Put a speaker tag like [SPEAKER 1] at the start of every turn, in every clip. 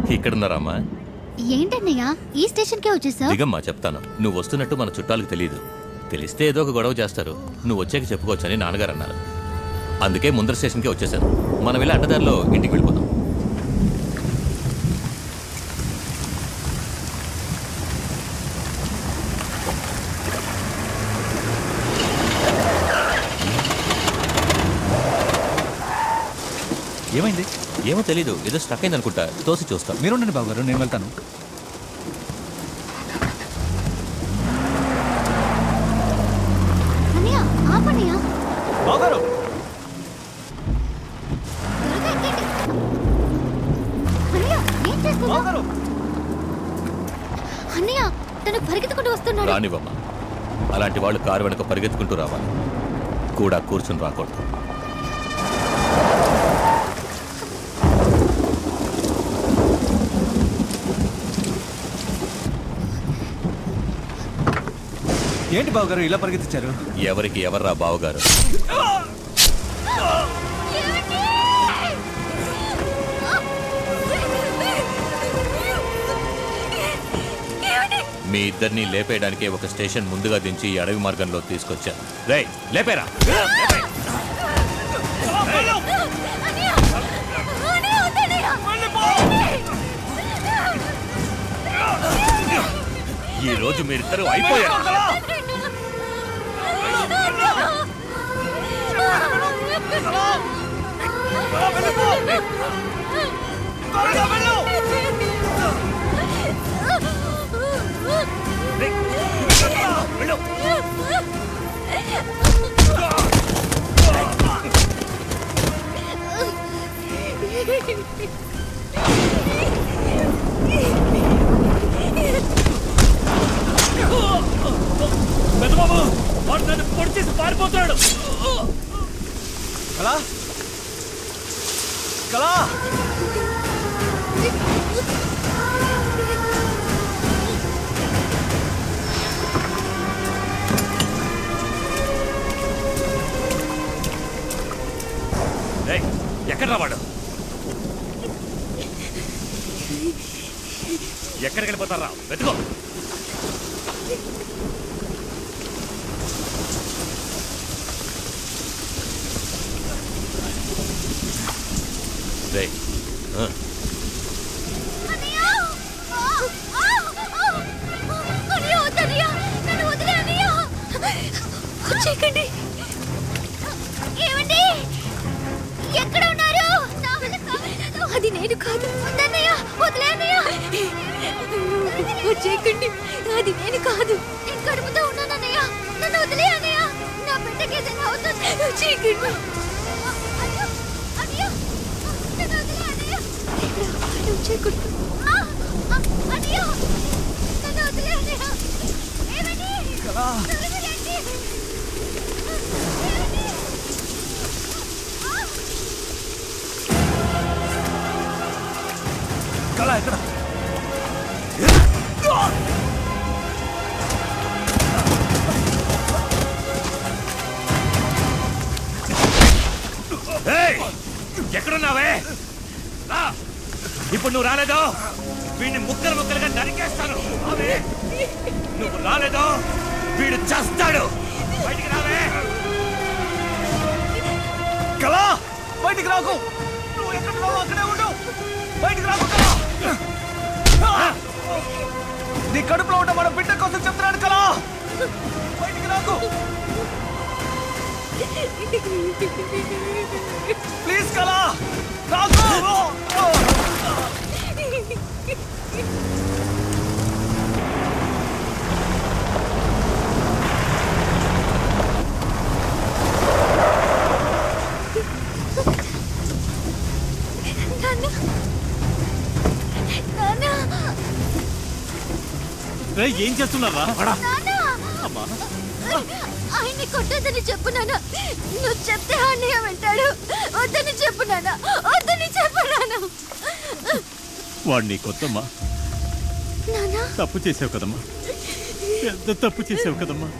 [SPEAKER 1] ఇక్కడున్నారమ్మా?
[SPEAKER 2] ఏంటన్నయ్య ఈ స్టేషన్కే వచ్చేసావు?
[SPEAKER 1] దిగమ్మా, చెప్తాను. నువ్వు వస్తున్నట్టు మన చుట్టాలకు తెలియదు. తెలిస్తే ఏదో ఒక గొడవ చేస్తారు. నువ్వు వచ్చాక చెప్పుకోవచ్చని నాన్నగారు అన్నారు. అందుకే ముందర స్టేషన్కే వచ్చేసాను. మనం వెళ్ళి అడ్డదారిలో ఇంటికి వెళ్ళిపోదాం.
[SPEAKER 3] ఏమైంది?
[SPEAKER 1] ఏమో తెలీదు, ఏదో స్టక్ అయింది అనుకుంటా. తోసి చూస్తాం.
[SPEAKER 3] మీరుండండి బాబు గారు, నేను వెళ్తాను.
[SPEAKER 2] అన్నయ్య ఆపన్నయ్య.
[SPEAKER 3] బాగారు
[SPEAKER 2] త్వరగా ఎక్కండి. అన్నయ్య ఏం చేస్తున్నావు?
[SPEAKER 3] బాగారు
[SPEAKER 2] అన్నయ్య తను పరిగెత్తుకుంటూ వస్తున్నాడు.
[SPEAKER 1] రానివ్వమ్మా. అలాంటి వాళ్ళు కారు వెనక పరిగెత్తుకుంటూ రావాలి, కూడా కూర్చుని రాకూడదు.
[SPEAKER 3] ఏంటి బావగారు ఇలా పరిగెత్తించారు?
[SPEAKER 1] ఎవరికి ఎవర్రా బావగారు? మీ ఇద్దరిని లేపేయడానికే ఒక స్టేషన్ ముందుగా దించి ఈ అడవి మార్గంలో తీసుకొచ్చాను. రేయ్, లేపేరా! ఈ రోజు మీరిద్దరూ అయిపోయారు. పెద్దబాబు, వాడు నన్ను పొడి చేసి పారిపోతున్నాడు.
[SPEAKER 3] కళా కళా
[SPEAKER 1] ఎక్కడ రావాడు? ఎక్కడికి వెళ్ళిపోతారా? వెతుకో. రేయ్,
[SPEAKER 2] చేయకండి. ఏమండి, ఎక్కడ ఉన్నారు? అది నేను కాదు. వద్దన్నయ్య, వదిలేన్నయ్య. చేయకండి, అది నేను కాదు. నేను కడుపుతో ఉన్నానన్నయ్య. నన్ను వదిలే అన్నయ్య. నా బిడ్డకి ఏదైనా అవుతుంది. చేయకండి. చేయకూడదు అన్నయ్య. నన్ను వదిలే అన్నయ్య. ఏమండి,
[SPEAKER 3] కళ ఎక్కడ?
[SPEAKER 1] ఎక్కడున్నావే? ఇప్పుడు నువ్వు రాలేదో వీడిని ముక్కలు ముక్కలుగా నరికేస్తాను. నువ్వు రాలేదో వీడు చస్తాడు. బయటికి రావే.
[SPEAKER 3] కళా, బయటికి రాకు. నువ్వు ఎక్కడ రావు అక్కడే ఉండు. బయటికి రాకు కళా. నీ కడుపులో ఉన్న మన బిడ్డ కోసం చెప్తున్నాడు కళా. బయటికి రాకు ప్లీజ్ కళా. రాకు.
[SPEAKER 4] ఏం చేస్తున్నారా?
[SPEAKER 2] ఆయన్ని కొట్టొద్దని చెప్పు నాన్న. నువ్వు చెప్తే అన్నయ్య వెంటాడు. వద్దని చెప్పు నాన్న, వద్దని చెప్పు నాన్న.
[SPEAKER 4] వాడిని కొత్తమ్మా. తప్పు చేసావు కదమ్మా, ఎంత తప్పు చేసావు కదమ్మా.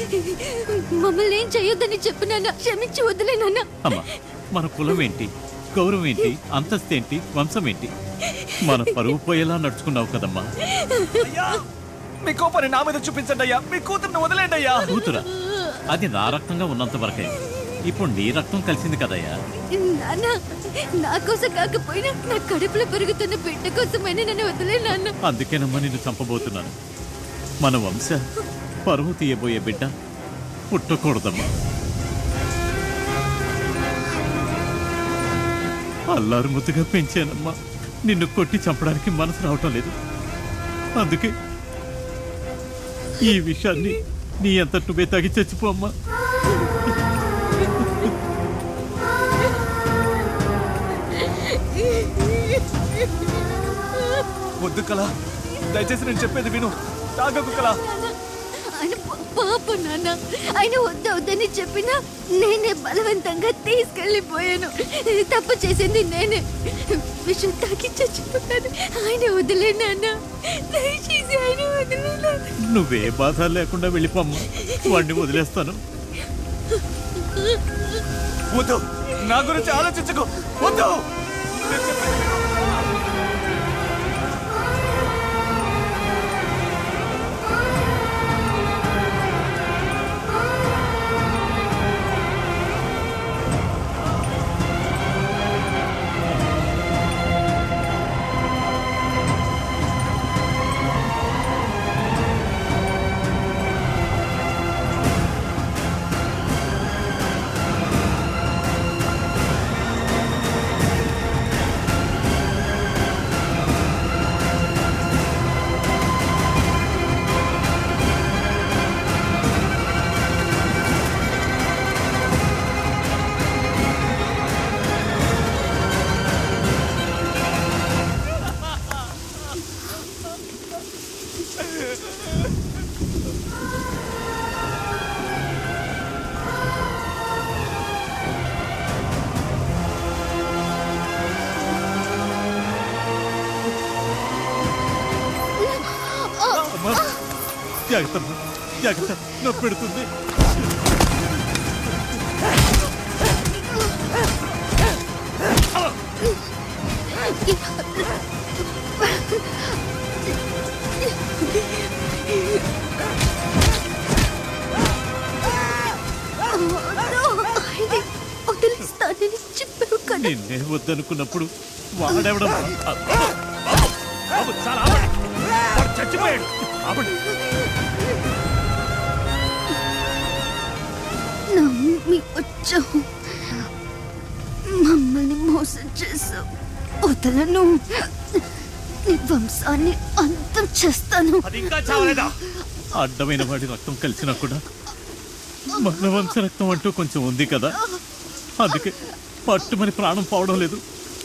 [SPEAKER 2] మమ్మల్ని ఏం చేయొద్దని చెప్పు నాన్న. క్షమించి వదిలే నాన్న.
[SPEAKER 4] అమ్మా, మన కులం ఏంటి, గౌరవం ఏంటి, అంతస్తు ఏంటి, వంశం ఏంటి? మన పరువు పోయేలా నడుచుకున్నావు కదమ్మా.
[SPEAKER 3] అయ్యా మీ కోపాన్ని నా మీద చూపించండి అయ్యా. మీ కూతుర్ని వదిలేండి అయ్యా.
[SPEAKER 4] కూతురా? అది నా రక్తంగా ఉన్నంత వరకే. ఇప్పుడు నీ రక్తం కలిసింది కదయ్యా.
[SPEAKER 2] నాన్న, నా కోసం కాకపోయినా నా కడుపులో పెరుగుతున్న బిడ్డ కోసమైనా నన్ను వదిలే నాన్న.
[SPEAKER 4] అందుకేనమ్మా నిన్ను చంపబోతున్నాను. మన వంశ పరువు తీయబోయే బిడ్డ పుట్టకూడదమ్మా. అల్లారు ముద్దుగా పెంచానమ్మా. నిన్ను కొట్టి చంపడానికి మనసు రావటం లేదు. అందుకే ఈ విషయాన్ని నీ అంత నువ్వే తాగి చచ్చిపో అమ్మా.
[SPEAKER 3] వద్దు కళ, దయచేసి నేను చెప్పేది విను. తాగకు కళ.
[SPEAKER 2] ఆయన పాప నాన్న. ఆయన వద్దని చెప్పినా నేనే బలవంతంగా తీసుకెళ్ళిపోయాను. తప్పు చేసింది నేనే. విషయం తాకి చచ్చిపోతాను. ఆయన వదిలే నాన్న, దయచేసి ఆయన వదిలే నాన్న.
[SPEAKER 4] నువ్వే బాధ లేకుండా వెళ్ళిపోమ్మా. వాడిని వదిలేస్తాను.
[SPEAKER 3] వద్దు, నా గురించి ఆలోచించకు. వద్దు. నేను చెప్పేది విను.
[SPEAKER 4] జాగ్రత్త, జాగ్రత్త, నొప్పి పెడుతుంది.
[SPEAKER 2] వదిలిస్తానని చెప్పావు కదా.
[SPEAKER 4] నిన్నే వద్దనుకున్నప్పుడు వాడెవడం?
[SPEAKER 3] బాబు, చాలా ఆపండి. వాడు చచ్చిపోయాడు. ఆపండి.
[SPEAKER 2] నమ్మి వచ్చావు, మమ్మల్ని మోసం చేసావు. వదలను. నీ వంశాన్ని అంతం చేస్తాను.
[SPEAKER 3] అది ఇంకా చావలేదా?
[SPEAKER 4] అడ్డమైన వాడి రక్తం కలిసినా కూడా మన వంశ రక్తం అంటూ కొంచెం ఉంది కదా, అందుకే పట్టుమని ప్రాణం పోవడం లేదు.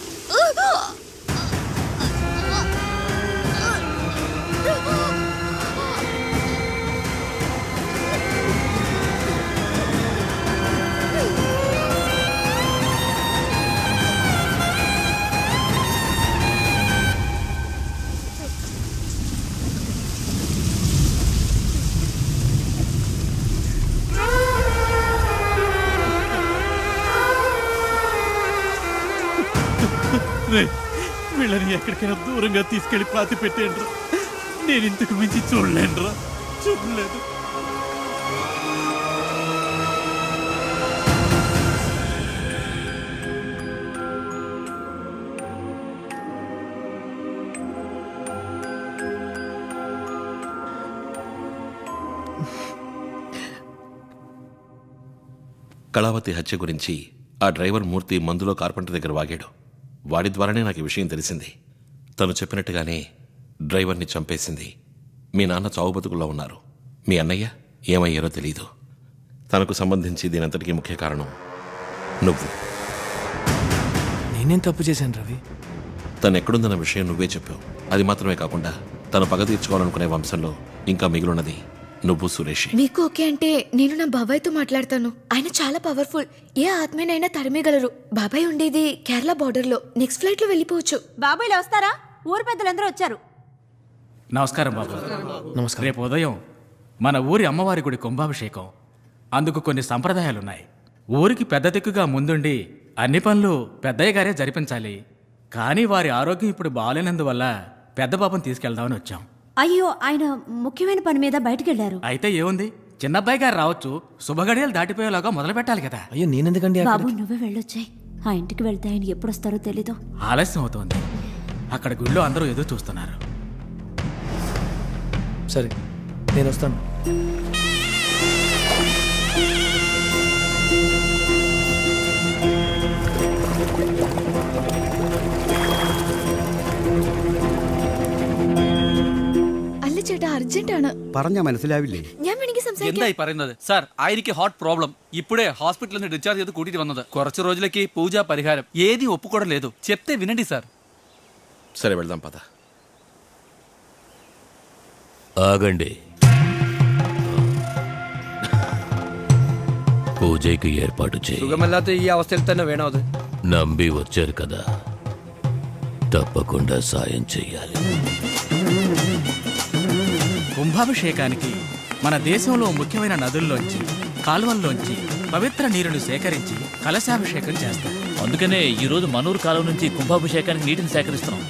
[SPEAKER 4] వీళ్ళని ఎక్కడికైనా దూరంగా తీసుకెళ్లి పాతి పెట్టేండ్రా. నేను ఇంతకు మించి చూడలేనురా, చూడలేదు.
[SPEAKER 5] కళావతి హత్య గురించి ఆ డ్రైవర్ మూర్తి మందులో కార్పెంటర్ దగ్గర వాగాడు. వాడి ద్వారానే నాకు ఈ విషయం తెలిసింది. తను చెప్పినట్టుగానే డ్రైవర్ని చంపేసింది. మీ నాన్న చావు బతుకుల్లో ఉన్నారు. మీ అన్నయ్య ఏమయ్యారో తెలీదు. తనకు సంబంధించి దీనంతటికీ ముఖ్య కారణం నువ్వు.
[SPEAKER 3] నేనేం తప్పు చేశాను రవి?
[SPEAKER 5] తను ఎక్కడుందన్న విషయం నువ్వే చెప్పావు. అది మాత్రమే కాకుండా తను పగ తీర్చుకోవాలనుకునే వంశంలో ఇంకా మిగిలినది నువ్వు, సురేష్.
[SPEAKER 6] మీకు ఓకే అంటే నేను నా బాబాయ్తో మాట్లాడతాను. ఆయన చాలా పవర్ఫుల్. ఏ ఆత్మీయనైనా తరిమేయగలరు. బాబాయ్ ఉండేది కేరళ బార్డర్లో. నెక్స్ట్ ఫ్లైట్లో వెళ్ళిపోవచ్చు.
[SPEAKER 7] బాబాయ్లు వస్తారా? ఊరు పెద్దలందరూ వచ్చారు.
[SPEAKER 8] నమస్కారం బాబు. నమస్కారం. రేపు ఉదయం మన ఊరి అమ్మవారి గుడి కుంభాభిషేకం. అందుకు కొన్ని సంప్రదాయాలున్నాయి. ఊరికి పెద్ద దిక్కుగా ముందుండి అన్ని పనులు పెద్దయ్య గారే జరిపించాలి. కానీ వారి ఆరోగ్యం ఇప్పుడు బాగాలేనందువల్ల పెద్ద పాపం తీసుకెళ్దామని వచ్చాం.
[SPEAKER 7] అయ్యో, ఆయన ముఖ్యమైన పని మీద బయటికి వెళ్ళారు.
[SPEAKER 8] అయితే ఏముంది, చిన్నబ్బాయి గారు రావచ్చు. శుభగడియలు దాటిపోయేలాగా మొదలు పెట్టాలి కదా.
[SPEAKER 3] అయ్యో నేనెందుకండి?
[SPEAKER 7] బాబు నువ్వే వెళ్ళొచ్చాయి. ఆ ఇంటికి వెళ్తే ఆయన ఎప్పుడు వస్తారో తెలీదు.
[SPEAKER 8] ఆలస్యం అవుతోంది. అక్కడ గుళ్ళో అందరూ ఎదురు చూస్తున్నారు.
[SPEAKER 3] సరే నేను వస్తాను.
[SPEAKER 6] അല്ല ചേട്ടാ, അർജന്റാണ്.
[SPEAKER 9] പറഞ്ഞ മനസ്സിലാവില്ലേ?
[SPEAKER 6] ഞാൻ വേണമെങ്കിൽ സംസാരിക്കാം.
[SPEAKER 10] എന്തായി പറയുന്നത് സാർ? ആയിരിക്കും ഹാർട്ട് പ്രോബ്లం. ఇప్పుడే హాస్పిటల్ నుంచి డిశ్చార్జ్ చేసి కూటికి వన్నది. కొరచు రోజులకి పూజా పరిహారం ఏది ఒప్పుకోవడం లేదు. చెప్తే వినండి సార్.
[SPEAKER 5] సరే వెళ్దాం పద.
[SPEAKER 1] ఆగండి. పూజకి ఏర్పాటు చేయి.
[SPEAKER 3] സുഖമല്ലാത്ത ഈ അവസ്ഥയിൽ തന്നെ വേണോ അത്?
[SPEAKER 1] నంబి వచ్చారు కదా, తప్పకుండా సాయం చెయ్యాలి.
[SPEAKER 8] కుంభాభిషేకానికి మన దేశంలో ముఖ్యమైన నదుల్లోంచి, కాలువల్లోంచి పవిత్ర నీరును సేకరించి కలశాభిషేకం చేస్తారు.
[SPEAKER 11] అందుకనే ఈరోజు మనూరు కాలువ నుంచి కుంభాభిషేకానికి నీటిని సేకరిస్తున్నాం.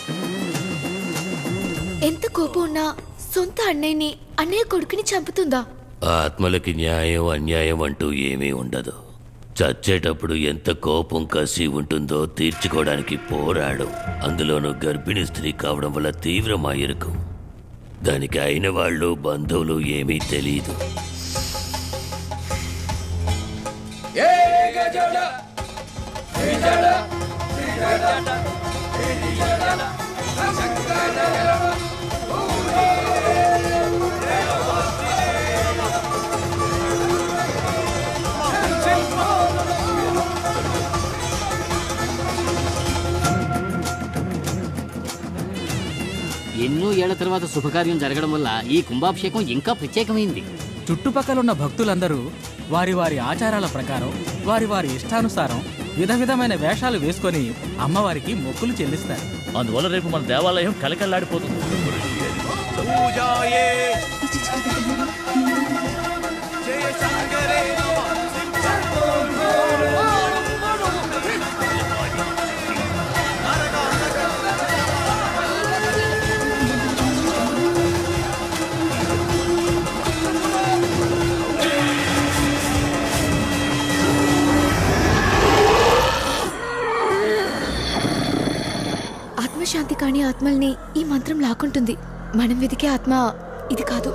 [SPEAKER 6] ఎంత కోపం ఉన్నా సొంత అన్నయ్యని, అన్నయ్య కొడుకుని చంపుతుందా?
[SPEAKER 1] ఆత్మలకి న్యాయం అన్యాయం అంటూ ఏమీ ఉండదు. చచ్చేటప్పుడు ఎంత కోపం కసి ఉంటుందో తీర్చుకోవడానికి పోరాడు. అందులోనూ గర్భిణీ స్త్రీ కావడం వల్ల తీవ్రమా ఇరుకు. దానికి అయిన వాళ్ళు బంధువులు ఏమీ తెలీదు.
[SPEAKER 12] ఎన్నో ఏళ్ల తర్వాత శుభకార్యం జరగడం వల్ల ఈ కుంభాభిషేకం ఇంకా ప్రత్యేకమైంది.
[SPEAKER 8] చుట్టుపక్కలున్న భక్తులందరూ వారి వారి ఆచారాల ప్రకారం, వారి వారి ఇష్టానుసారం విధ విధమైన వేషాలు వేసుకొని అమ్మవారికి మొక్కులు చెల్లిస్తారు.
[SPEAKER 11] అందువల్ల రేపు మన దేవాలయం కలకల్లాడిపోతుంది.
[SPEAKER 6] ఆత్మశాంతి కాని ఆత్మల్ని ఈ మంత్రం లాక్కుంటుంది. మనం వెతికే ఆత్మ ఇది కాదు.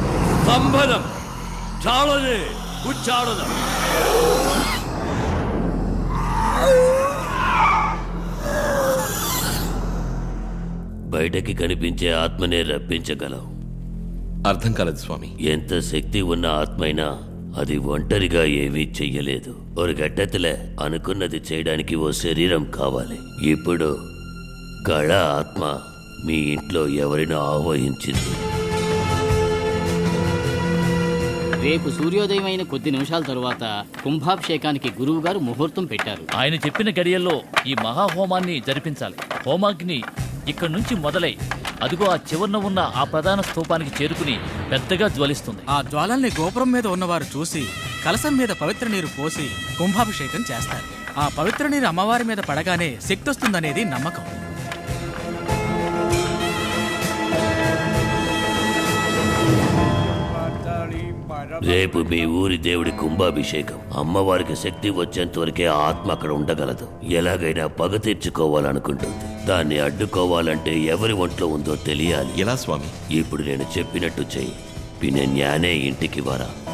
[SPEAKER 1] బయటకి కనిపించే ఆత్మనే రప్పించగలం.
[SPEAKER 5] అర్థం కాలేదు స్వామి.
[SPEAKER 1] ఎంత శక్తి ఉన్న ఆత్మైనా అది ఒంటరిగా ఏమీ చెయ్యలేదు. ఒక గడ్డతలే అనుకున్నది చేయడానికి ఓ శరీరం కావాలి. ఇప్పుడు గళ ఆత్మ మీ ఇంట్లో ఎవరినో ఆవహించింది.
[SPEAKER 12] రేపు సూర్యోదయం అయిన కొద్ది నిమిషాల తరువాత కుంభాభిషేకానికి గురువు గారు ముహూర్తం పెట్టారు.
[SPEAKER 11] ఆయన చెప్పిన గడియల్లో ఈ మహాహోమాన్ని జరిపించాలి. హోమాగ్ని ఇక్కడి నుంచి మొదలై అదిగో ఆ చివరన ఉన్న ఆ ప్రధాన స్తూపానికి చేరుకుని పెద్దగా జ్వలిస్తుంది.
[SPEAKER 8] ఆ జ్వాలల్ని గోపురం మీద ఉన్నవారు చూసి కలశం మీద పవిత్ర నీరు పోసి కుంభాభిషేకం చేస్తారు. ఆ పవిత్ర నీరు అమ్మవారి మీద పడగానే శక్తి వస్తుందనేది నమ్మకం.
[SPEAKER 1] రేపు మీ ఊరి దేవుడి కుంభాభిషేకం. అమ్మవారికి శక్తి వచ్చేంత వరకే ఆత్మ అక్కడ ఉండగలదు. ఎలాగైనా పగ తీర్చుకోవాలనుకుంటుంది. దాన్ని అడ్డుకోవాలంటే ఎవరి ఒంట్లో ఉందో తెలియాలి.
[SPEAKER 5] ఎలా స్వామి?
[SPEAKER 1] ఇప్పుడు నేను చెప్పినట్టు చెయ్యి. పిన్న జ్ఞానే ఇంటికి వరా.